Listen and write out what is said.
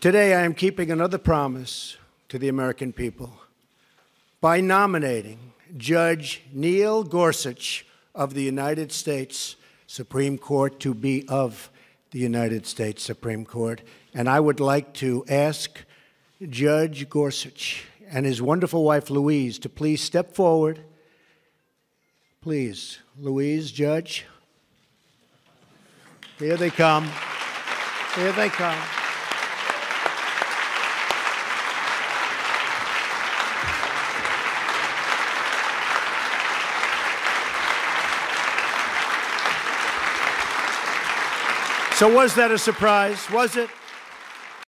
Today, I am keeping another promise to the American people by nominating Judge Neil Gorsuch of the United States Supreme Court to be of the United States Supreme Court. And I would like to ask Judge Gorsuch and his wonderful wife, Louise, to please step forward. Please, Louise, Judge. Here they come. Here they come. So was that a surprise? Was it?